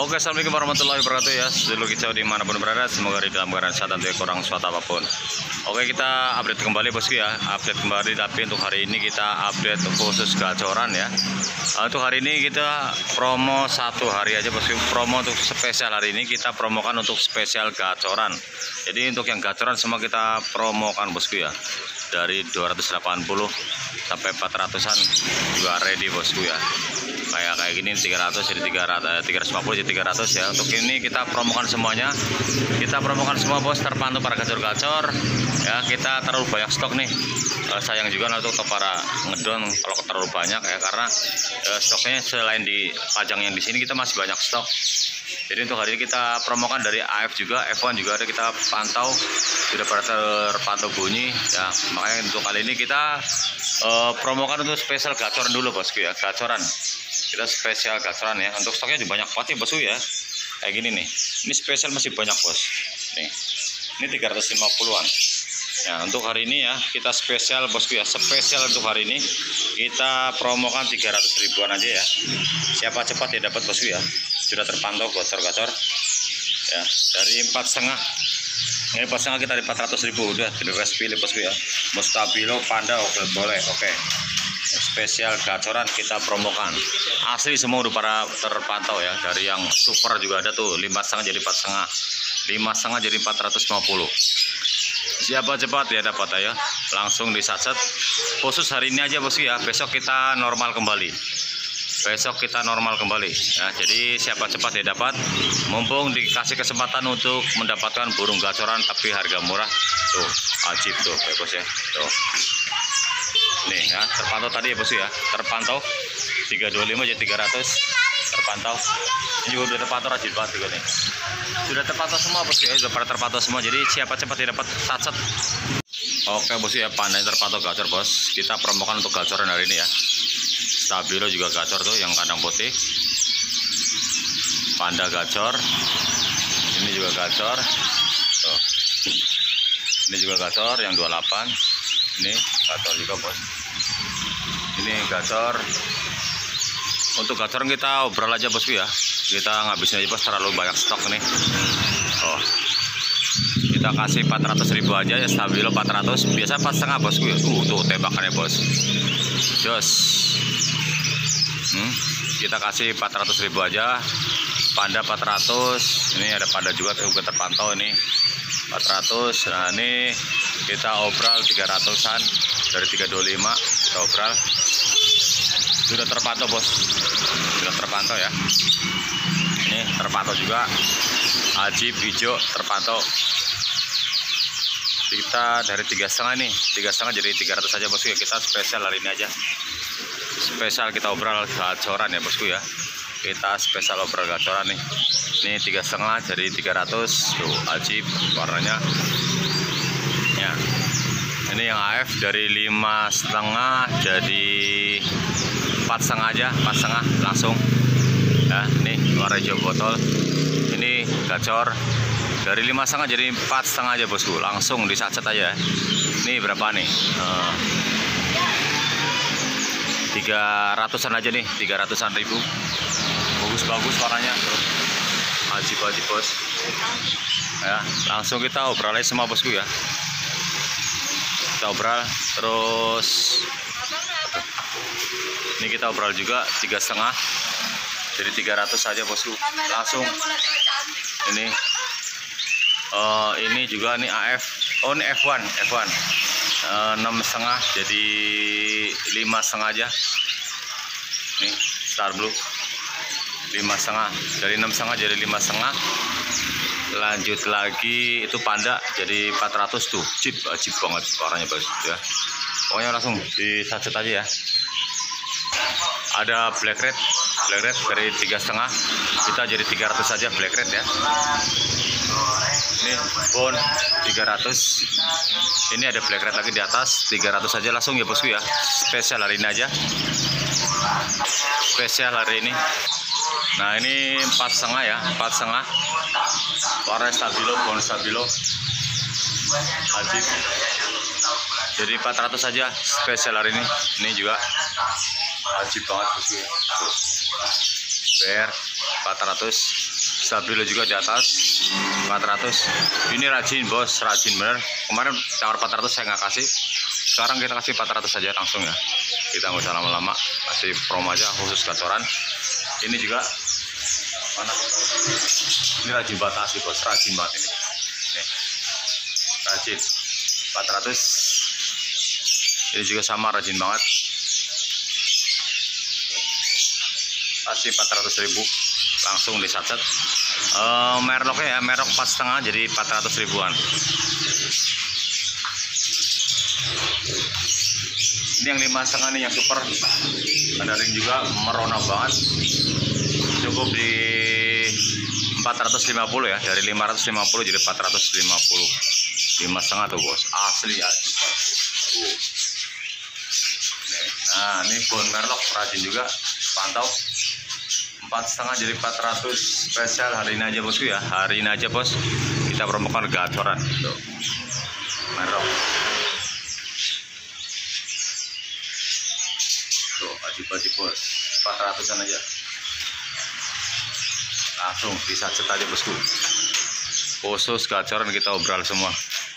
Oke, assalamualaikum warahmatullahi wabarakatuh ya. Seluruh kicau dimanapun berada, semoga di dalam keadaan sehat dan kurang suatu apapun. Oke, kita update kembali bosku ya. Update kembali, tapi untuk hari ini kita update khusus gacoran ya. Untuk hari ini kita promo satu hari aja bosku. Promo untuk spesial hari ini kita promokan untuk spesial gacoran. Jadi untuk yang gacoran semua kita promokan bosku ya. Dari 280 sampai 400-an juga ready bosku ya. Kayak gini 300 jadi 350 jadi 300 ya. Untuk ini kita promokan semuanya. Kita promokan semua bos, terpantau para gacor-gacor ya. Kita terlalu banyak stok nih. Sayang juga untuk para ngedon kalau terlalu banyak ya, karena stoknya selain di pajang yang di sini kita masih banyak stok. Jadi untuk hari ini kita promokan dari AF juga, F1 juga ada kita pantau, sudah pada terpantau bunyi ya. Makanya untuk kali ini kita promokan untuk spesial gacoran dulu bosku ya. Gacoran kita spesial gacoran ya. Untuk stoknya juga banyak banget ya bosku ya. Kayak gini nih, ini spesial masih banyak bos nih. Ini 350-an ya. Untuk hari ini ya kita spesial bosku ya. Spesial untuk hari ini kita promokan 300 ribuan aja ya. Siapa cepat ya dapat bosku ya. Sudah terpantau gacor-gacor ya. Dari 4,5 ini 4,5 kita di 400 ribu udah bebas pilih bosku ya. Mau stabilo, panda oke, boleh oke. Spesial gacoran kita promokan, asli semua udah para terpantau ya. Dari yang super juga ada tuh 5,5 jadi 4,5, 5,5 jadi 450. Siapa cepat ya dapat ya, langsung disacet. Khusus hari ini aja bosku ya, besok kita normal kembali. Besok kita normal kembali ya. Jadi siapa cepat ya dapat. Mumpung dikasih kesempatan untuk mendapatkan burung gacoran tapi harga murah tuh, ajib tuh ya bos ya. Tuh nih ya, terpantau tadi ya bos ya, terpantau 325 jadi 300, terpantau. Ini juga udah terpantau, rajin banget juga nih. Sudah terpantau semua bos ya, sudah pada terpantau semua. Jadi siapa cepat ya dapat sacet. Oke bos ya, panda terpantau gacor bos. Kita promokan untuk gacoran hari ini ya. Stabilo juga gacor tuh yang kandang putih. Panda gacor. Ini juga gacor. Tuh. Ini juga gacor yang 28. Ini gacor juga bos. Ini gacor. Untuk gacoran kita obrol aja bosku ya. Kita ngabisin aja bos, terlalu banyak stok nih. Oh. Kita kasih 400 ribu aja ya. Stabilo 400. Biasa 4,5 bosku ya. Tuh tembakannya bos. Jos. Kita kasih 400 ribu aja. Panda 400. Ini ada panda juga tuh terpantau ini 400. Nah ini kita obral 300-an dari 325 kita obral. Sudah terpantau bos, sudah terpantau ya. Ini terpantau juga. Ajib hijau terpantau. Kita dari 3,5 nih, 3,5 jadi 300 saja bosku ya. Kita spesial hari ini aja. Spesial kita obral gacoran ya bosku ya. Kita spesial obral gacoran nih. Ini 3,5 jadi 300 tuh, ajib warnanya ya. Ini yang AF dari 5,5 jadi 4,5 aja, 4,5 langsung ya. Nih warna hijau botol. Ini gacor dari 5,5 jadi 4,5 aja bosku, langsung disacet aja. Ini berapa nih? 300-an aja nih, 300-an ribu. Bagus-bagus warnanya tuh. Ajib-ajib bos ya. Langsung kita obral aja semua bosku ya. Kita obral terus. Ini kita obral juga 3,5 jadi 300 saja bosku, langsung. Ini juga nih AF. Oh ini F1 6,5 jadi 5,5 aja. Nih Star Blue 5,5 dari 6,5 jadi 5,5. Lanjut lagi itu panda jadi 400 tuh, ajib banget warnanya bagus ya. Pokoknya langsung disacet aja ya. Ada black red dari 3,5 kita jadi 300 saja black red ya. Ini bone 300. Ini ada black red lagi di atas 300 saja langsung ya bosku ya. Spesial hari ini aja. Spesial hari ini. Nah ini 4,5 ya, 4,5 warna stabilo, bone stabilo ajib jadi 400 saja spesial hari ini. Ini juga ajib banget bosku ya. BR 400 Stabilo juga di atas 400. Ini rajin bos, rajin bener. Kemarin tawar 400 saya nggak kasih, sekarang kita kasih 400 saja langsung ya. Kita nggak usah lama-lama, kasih promo aja khusus gacoran. Ini juga mana? Ini rajin batasi bos, rajin banget ini. Nih, rajin 400. Ini juga sama, rajin banget. Kasih 400.000 langsung disatset. Merloknya ya, merlok 4,5 jadi 400 ribuan. Ini yang 5,5 nih, yang super. Ada ring juga, merona banget. Cukup di 450 ya, dari 550 jadi 450. 5,5 tuh bos, asli ya. Nah ini bone merlok rajin juga, pantau. 4,5 jadi 400 spesial hari ini aja bosku ya, hari ini aja bos. Kita promokan gacoran tuh, merlok tuh, wajib bos, 400an aja langsung bisa cet aja bosku. Khusus gacoran kita obral semua.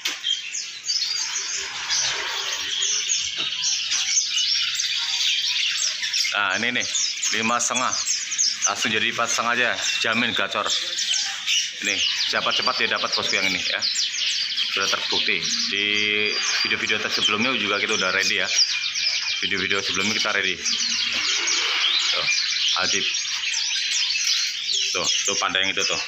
Nah ini nih 5,5 langsung jadi 4,5 aja, jamin gacor. Ini siapa cepat dia dapat bosku yang ini ya, sudah terbukti di video-video sebelumnya juga kita udah ready ya. Video-video sebelumnya kita ready tuh, wajib tuh pandai yang itu tuh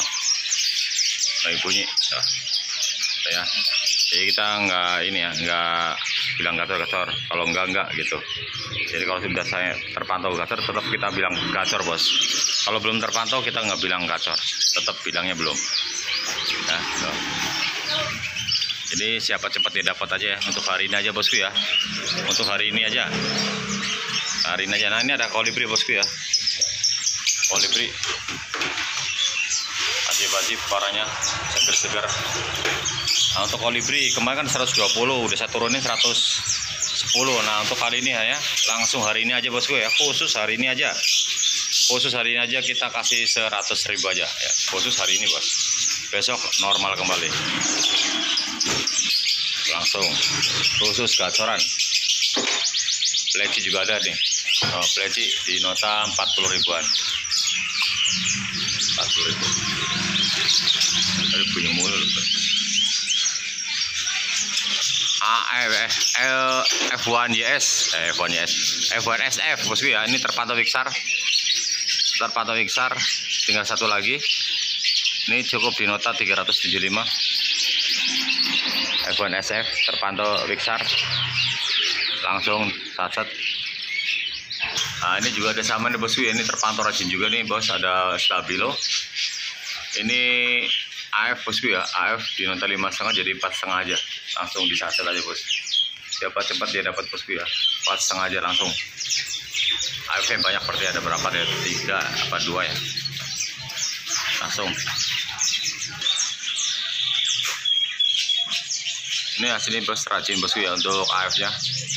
lagi bunyi tuh ya. Jadi kita nggak ini ya, nggak bilang gacor, kalau enggak gitu. Jadi kalau sudah saya terpantau gacor, tetap kita bilang gacor bos. Kalau belum terpantau kita nggak bilang gacor, tetap bilangnya belum ya. Tuh. Jadi siapa cepat dia dapat aja ya, untuk hari ini aja bosku ya, untuk hari ini aja, hari ini aja. Nah ini ada kolibri bosku ya, kolibri wajib parahnya, seger-seger. Nah untuk kolibri kemarin kan 120, udah saya turunin 110. Nah untuk hari ini ya, langsung hari ini aja bosku ya, khusus hari ini aja, kita kasih 100.000 aja ya, khusus hari ini bos. Besok normal kembali langsung, khusus gacoran. Pleci juga ada nih, pleci di nota 40 ribuan, 40 ribu. Ada punya mulu F1YS F1SF bosku ya. Ini terpantau Wiksar, tinggal satu lagi. Ini cukup di nota 375. F1SF terpantau Wiksar, langsung satset. Nah ini juga ada sama nih bosku ya, ini terpantau rajin juga nih bos. Ada stabilo, ini AF bosku ya, AF di nota 5,5 jadi 4,5 aja, langsung disatset aja bos. Siapa cepat dia dapat bosku ya, 4,5 aja langsung. AF yang banyak berarti ada berapa deh, 3 apa 2 ya, langsung. Ini hasilnya bos, rajin bosku ya untuk AF nya.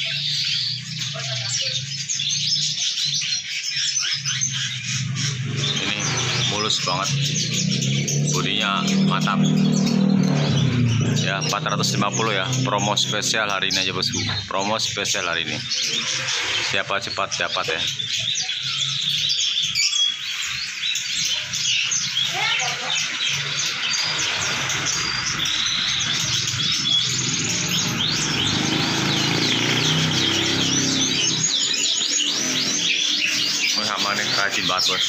Ini mulus banget, bodinya mantap ya. 450 ya, promo spesial hari ini aja bosku, promo spesial hari ini. Siapa cepat dapat ya. Sama nih, rajin banget bos.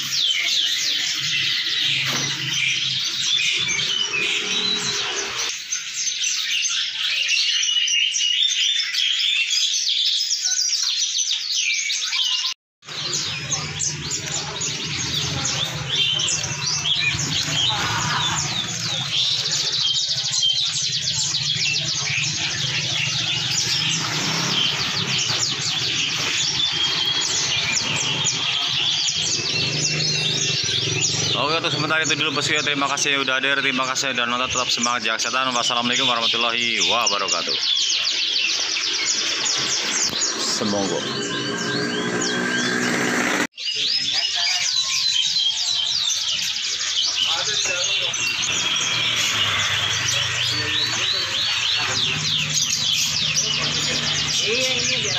Oke, untuk sebentar itu dulu bosku ya. Terima kasih udah hadir, terima kasih dan nonton. Tetap semangat, jaga kesehatan. Wassalamualaikum warahmatullahi wabarakatuh. Semoga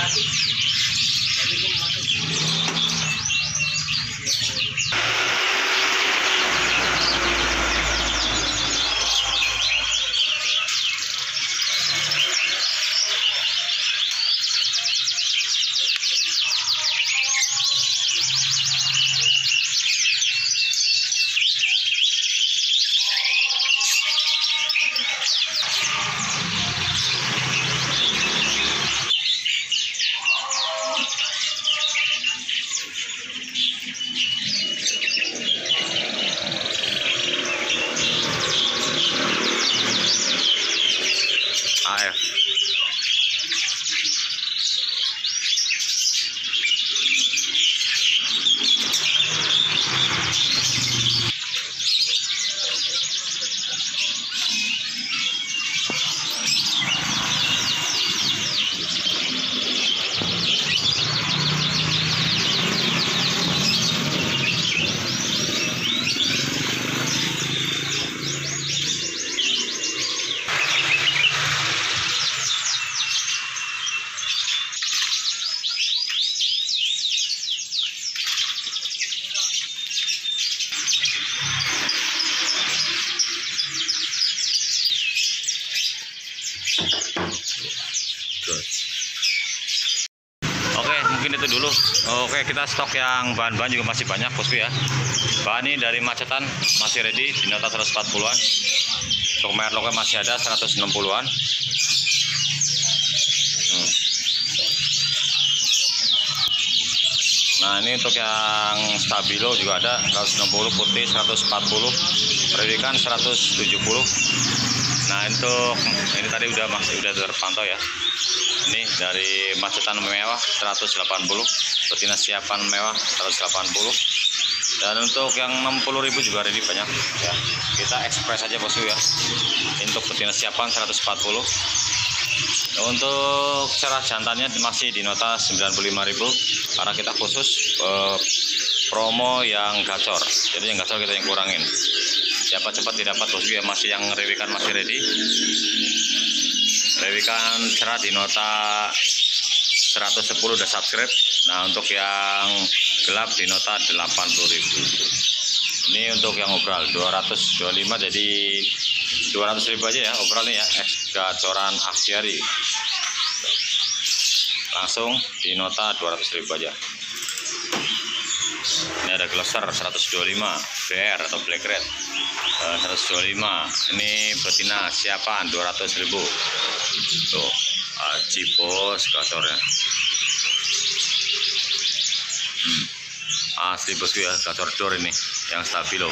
AF. Oke, mungkin itu dulu. Oke, kita stok yang bahan-bahan juga masih banyak bosku ya. Bahan ini dari macetan masih ready di nota 140-an. Untuk merloknya masih ada 160-an. Nah, ini untuk yang stabilo juga ada 160, putih 140, periodikan 170. Nah, untuk ini tadi udah terpantau ya. Ini dari macetan mewah 180, betina siapan mewah 180. Dan untuk yang 60.000 juga ready banyak ya. Kita ekspres aja bosku ya. Untuk betina siapan 140. Untuk cerah jantannya masih di nota 95.000 karena kita khusus promo yang gacor. Jadi yang gacor kita yang kurangin. Siapa cepat didapat bosku ya. Masih yang rewikan masih ready. Rewikan cerah di nota 110 udah subscribe. Nah, untuk yang gelap di nota 80.000. Ini untuk yang obral 225, jadi 200.000 aja ya obralnya ya. Gacoran Aksiari langsung di nota 200.000 aja. Ini ada Gloucester 125 BR atau Black Red 125. Ini betina siapan 200.000. Tuh, cipos gacornya. Asli bosku ya, gacor dor ini yang stabilo.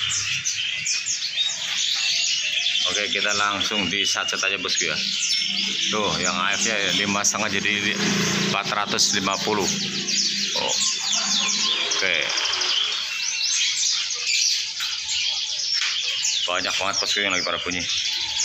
Oke, kita langsung disacet aja bosku ya. Tuh, yang AF nya 5,5 jadi 450. Oh. Oke. Banyak banget bosku yang lagi pada bunyi.